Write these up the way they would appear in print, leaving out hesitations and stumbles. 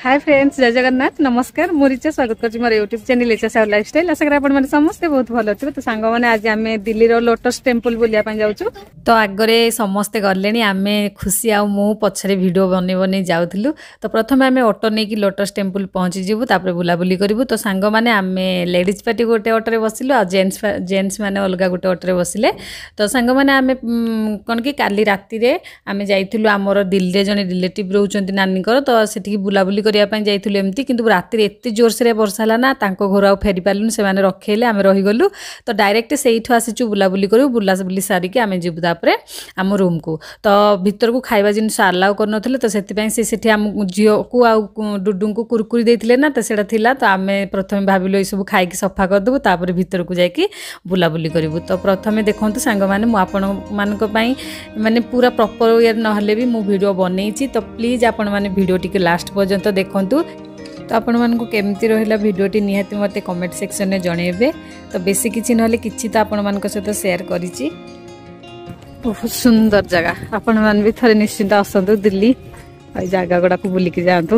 Hi friends, जय जगन्नाथ, नमस्कार। मु रिचा स्वागत करछि मोर यूट्यूब चैनल रिचासाहू लाइफस्टाइल। आशा करा आपण माने समस्त बहुत भलो थिबे। तो सांग माने आज आमे दिल्ली रो लोटस टेंपल बुलिया पय जाउछु। तो आगरे समस्त गलेनी, आमे खुशी आ मु पछरे वीडियो बने बने जाउथलु। तो प्रथम आमे ऑटो नै कि लोटस टेंपल पहुंची जिवु, तापर बुला बुली करिवु। तो सांग माने आमे लेडीज पार्टी गोटे ऑटो रे बसिलु आ जेंट्स माने अलगा गोटे ऑटो रे बसिले। तो सांग माने आमे कोन कि काली राती रे आमे जाइथलु हमर दिल्ली रे जने रिलेटिव रहउचंती नानी कर। तो सेठी बुला बुली करिया पय जाइथलु एम्ति, किंतु राती रे एत्ते जोर से वर्षा हला ना, तांको घर आ फेरी पालुन, से माने रखेले आमे रहि गलु। तो डायरेक्ट सेइठु आसीचु बुला बुली करू, बुला बुली सारी के आमे जिबु तापरे आम रूम को। तो भीतर को खाइबा जिनिस अलाउ कर नथिले, तो सेति पय सेठी आम जियो को आ डुडू को कुरकुरी देथिले ना, तो सेटा थिला। तो आमे प्रथमे भाबिलो ए सब खाइ के सफा कर दबु, तापर भीतर को जाई कि बुला बुली करिवु। तो प्रथमे देखंतु सांग माने मु आपण मानको पय माने पूरा प्रॉपर वे न हले भी मु वीडियो बनैछि। तो प्लीज आपण माने वीडियो टिके लास्ट पर्यंत देखंतु। तो आपण मानकु केमती रहिला वीडियोटी निहाती मते कमेंट सेक्शन में जणेबे। तो बेसी किछि नहले किछि तो आपण मानक सहित शेयर करिछि। बहुत सुंदर जगह, आपण मान भी थरे निश्चित आसंतु दिल्ली आ जगह गुडा को बुली के जांतु।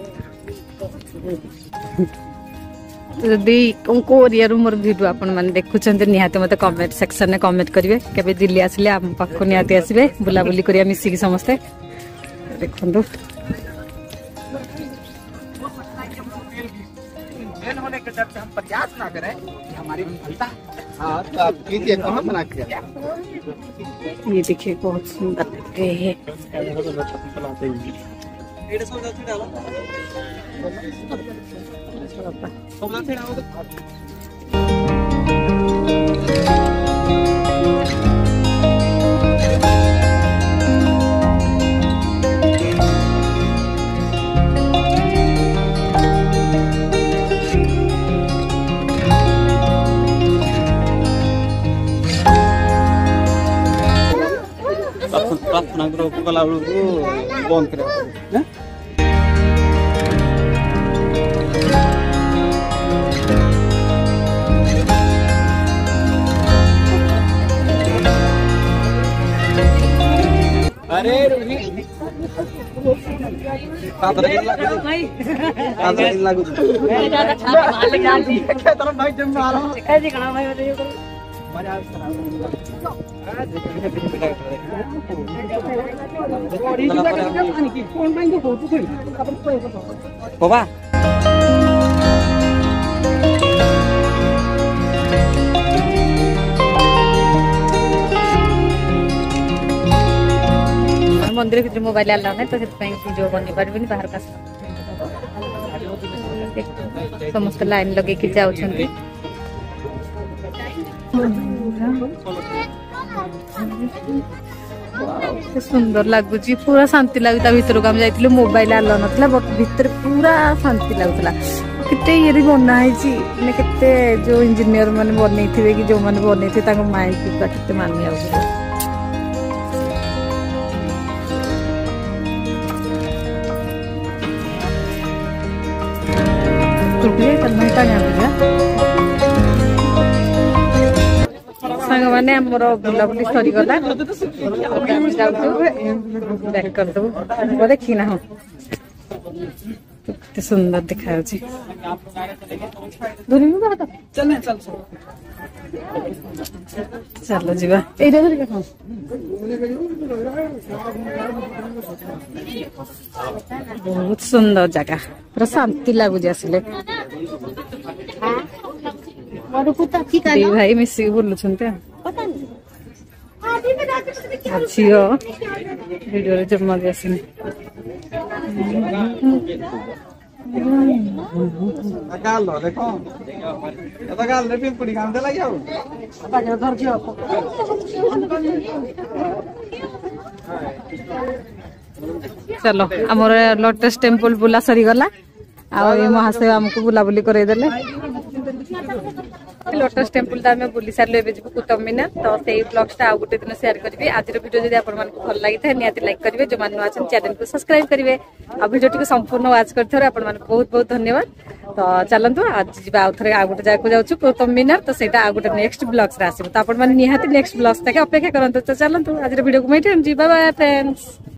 यदि को एरिया रो मोर वीडियो आपण मान देखुछन्ते निहाती मते कमेंट सेक्शन में कमेंट करिवे। केबे दिल्ली आसले हम पाखो निहाती आसीबे, बुला बुली करिया मिसी के समस्त देखंतु। होने के डर से हम प्रयास ना करें कि हमारी विफलता। हाँ, तो आप कीजिए, कहाँ बना के ये देखिए बहुत सुंदर है। प्रार्थना कला बंद कर। अरे बाबा मंदिर के मोबाइल अलाउ नहीं, तो वीडियो बनी पार्बनी बाहर का। समस्त लाइन लगे कि जाऊ सुंदर लगुच, पूरा शांति लगता। भीतर को आम जाइलु, मोबाइल अलाउ नाला, बट भीतर पूरा शांति लगुला। केते ये बनाई केते जो इंजीनियर मैंने बनई थे कि जो मैंने बनई थे माइक केते मानी आ। सांग माने हमर बुलाबुली सरी गला, बैक कर दबो देखी ना। हम कितने सुंदर दिखाई चलो जीवा बहुत सुंदर जगह, पूरा शांति लगुच आसिले। भाई मिसिक बुलुंट झील वीडियो जमा भी आसनी। चलो आमर लोटस टेंपल बुला सरी गला। आ महाशय आमको बुला बुली करे देले। लोटस टेंपल तो आम बुली सारे एवं जी कुतुब मीनार। तो से ब्लॉग्स आ गोटे दिन शेयर करी। आज वीडियो जब आपको भल लगी था निहाती लाइक करेंगे, जो मैंने अच्छा चैनल को सब्सक्राइब करेंगे। आ वीडियो टी संपूर्ण वाच कर बहुत बहुत धन्यवाद। तो चलतु आज जी आउ थे आ गोटे जगह जाऊँ कुतुब मीनार। तो सहीटा आ गोटे नेक्स्ट ब्लॉग्स आसो। तो आप निहाती नेक्स्ट ब्लॉग्स तक अपेक्षा करते। तो चलतु आज वीडियो को मैं बाय बाय फ्रेंड्स।